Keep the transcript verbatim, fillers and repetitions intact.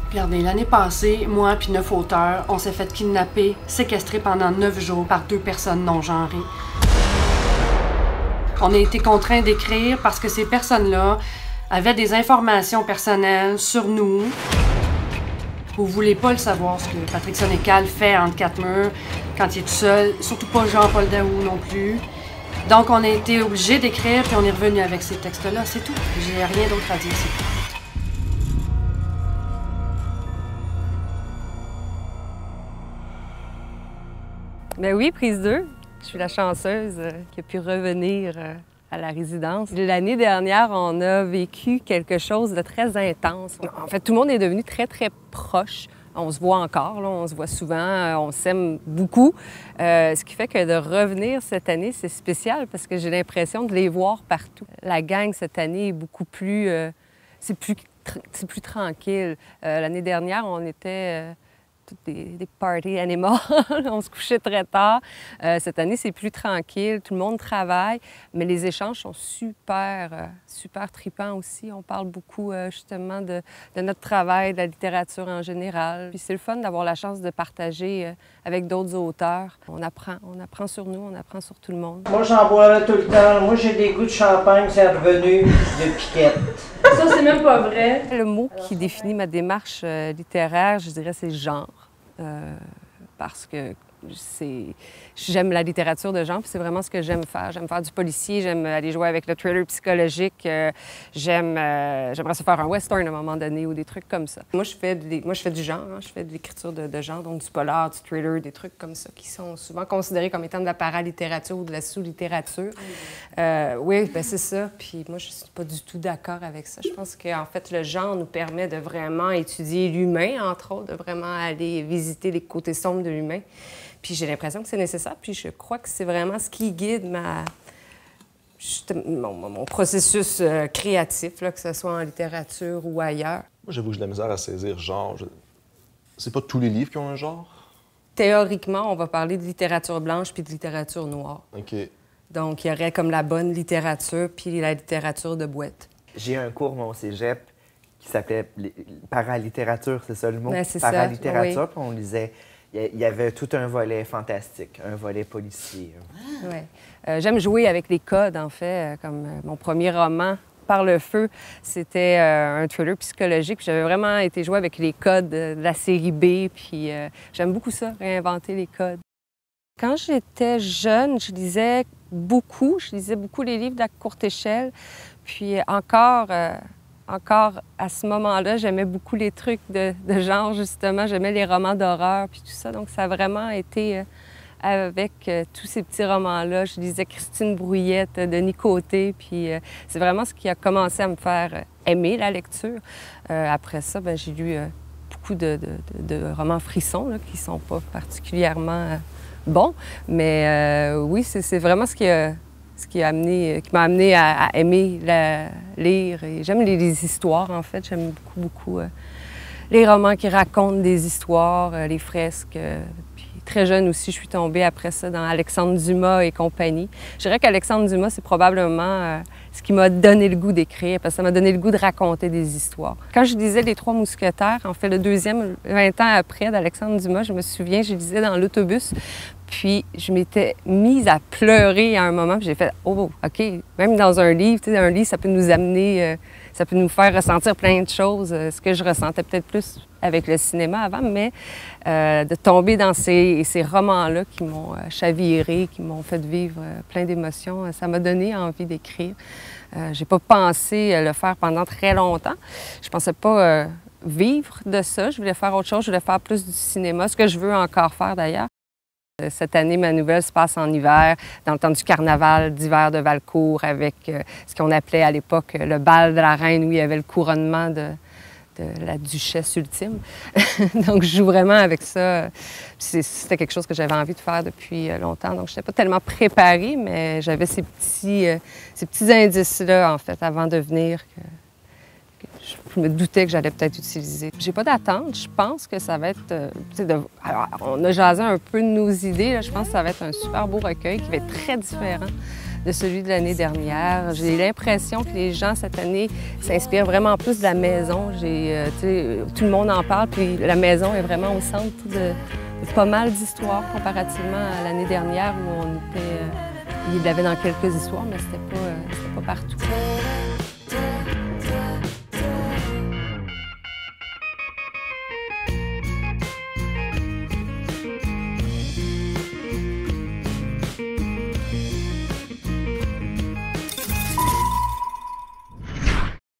Regardez, l'année passée, moi puis neuf auteurs, on s'est fait kidnapper, séquestrer pendant neuf jours par deux personnes non genrées. On a été contraints d'écrire parce que ces personnes-là avaient des informations personnelles sur nous. Vous voulez pas le savoir, ce que Patrick Sénécal fait entre quatre murs quand il est tout seul, surtout pas Jean-Paul Daou non plus. Donc on a été obligés d'écrire puis on est revenu avec ces textes-là, c'est tout. J'ai rien d'autre à dire, c'est tout. Ben oui, prise deux. Je suis la chanceuse euh, qui a pu revenir euh, à la résidence. L'année dernière, on a vécu quelque chose de très intense. En fait, tout le monde est devenu très, très proche. On se voit encore, là, on se voit souvent, euh, on s'aime beaucoup. Euh, ce qui fait que de revenir cette année, c'est spécial parce que j'ai l'impression de les voir partout. La gang cette année est beaucoup plus... Euh, c'est plus, c'est plus tranquille. Euh, l'année dernière, on était... Euh, Des, des party animals. On se couchait très tard. Euh, cette année, c'est plus tranquille. Tout le monde travaille, mais les échanges sont super, euh, super tripants aussi. On parle beaucoup euh, justement de, de notre travail, de la littérature en général. Puis c'est le fun d'avoir la chance de partager euh, avec d'autres auteurs. On apprend, on apprend sur nous, on apprend sur tout le monde. Moi, j'en boirais tout le temps. Moi, j'ai des goûts de champagne, c'est revenu de piquette. Ça, c'est même pas vrai. Le mot qui définit ma démarche euh, littéraire, je dirais, c'est genre. Euh, parce que c'est... j'aime la littérature de genre, puis c'est vraiment ce que j'aime faire. J'aime faire du policier, j'aime aller jouer avec le thriller psychologique, euh, j'aime... Euh, j'aimerais se faire un western à un moment donné ou des trucs comme ça. Moi, je fais, des... Moi, je fais du genre, hein, je fais de l'écriture de, de genre, donc du polar, du thriller, des trucs comme ça, qui sont souvent considérés comme étant de la paralittérature ou de la sous-littérature. Euh, oui, bien c'est ça. Puis moi, je suis pas du tout d'accord avec ça. Je pense qu'en fait, le genre nous permet de vraiment étudier l'humain, entre autres, de vraiment aller visiter les côtés sombres de l'humain. Puis j'ai l'impression que c'est nécessaire, puis je crois que c'est vraiment ce qui guide ma... mon, mon processus euh, créatif, là, que ce soit en littérature ou ailleurs. Moi, j'avoue que j'ai de la misère à saisir genre. Je... C'est pas tous les livres qui ont un genre? Théoriquement, on va parler de littérature blanche puis de littérature noire. OK. Donc, il y aurait comme la bonne littérature puis la littérature de boîte. J'ai un cours, moi, au cégep, qui s'appelait paralittérature, c'est ça le mot? Ben, c'est paralittérature, ça, puis on lisait... Il y avait tout un volet fantastique, un volet policier. Ah. Ouais. Euh, j'aime jouer avec les codes, en fait. Comme euh, mon premier roman, Par le feu, c'était euh, un thriller psychologique. J'avais vraiment été jouer avec les codes de la série B, puis euh, j'aime beaucoup ça, réinventer les codes. Quand j'étais jeune, je lisais beaucoup. Je lisais beaucoup les livres de la courte échelle. Puis encore... Euh, Encore à ce moment-là, j'aimais beaucoup les trucs de, de genre, justement. J'aimais les romans d'horreur, puis tout ça. Donc, ça a vraiment été euh, avec euh, tous ces petits romans-là. Je lisais Christine Brouillette, euh, Denis Côté, puis euh, c'est vraiment ce qui a commencé à me faire euh, aimer la lecture. Euh, après ça, bien, j'ai lu euh, beaucoup de, de, de romans frissons, là, qui ne sont pas particulièrement euh, bons. Mais euh, oui, c'est vraiment ce qui a... ce qui, a amené, qui m'a amené à, à aimer la, lire. J'aime les, les histoires, en fait. J'aime beaucoup, beaucoup euh, les romans qui racontent des histoires, euh, les fresques. Euh, puis très jeune aussi, je suis tombée après ça dans Alexandre Dumas et compagnie. Je dirais qu'Alexandre Dumas, c'est probablement euh, ce qui m'a donné le goût d'écrire, parce que ça m'a donné le goût de raconter des histoires. Quand je lisais Les Trois Mousquetaires, en fait, le deuxième, vingt ans après, d'Alexandre Dumas, je me souviens, je lisais dans l'autobus. Puis je m'étais mise à pleurer à un moment, puis j'ai fait « Oh, OK, même dans un livre, tu sais, un livre, ça peut nous amener, euh, ça peut nous faire ressentir plein de choses, euh, ce que je ressentais peut-être plus avec le cinéma avant, mais euh, de tomber dans ces, ces romans-là qui m'ont euh, chaviré, qui m'ont fait vivre euh, plein d'émotions, euh, ça m'a donné envie d'écrire. Euh, j'ai pas pensé le faire pendant très longtemps. Je pensais pas euh, vivre de ça, je voulais faire autre chose, je voulais faire plus du cinéma, ce que je veux encore faire d'ailleurs. Cette année, ma nouvelle se passe en hiver, dans le temps du carnaval d'hiver de Valcourt, avec euh, ce qu'on appelait à l'époque le bal de la reine, où il y avait le couronnement de, de la duchesse ultime. Donc, je joue vraiment avec ça. C'était quelque chose que j'avais envie de faire depuis longtemps. Donc, je n'étais pas tellement préparée, mais j'avais ces petits, euh, ces petits indices-là, en fait, avant de venir. Que... Je me doutais que j'allais peut-être utiliser. J'ai pas d'attente. Je pense que ça va être... Euh, de... Alors, on a jasé un peu de nos idées. Là. Je pense que ça va être un super beau recueil qui va être très différent de celui de l'année dernière. J'ai l'impression que les gens, cette année, s'inspirent vraiment plus de la maison. J'ai, euh, tu sais, tout le monde en parle, puis la maison est vraiment au centre de, de pas mal d'histoires comparativement à l'année dernière où on était... Euh, il y avait dans quelques histoires, mais c'était pas, euh, c'était pas partout.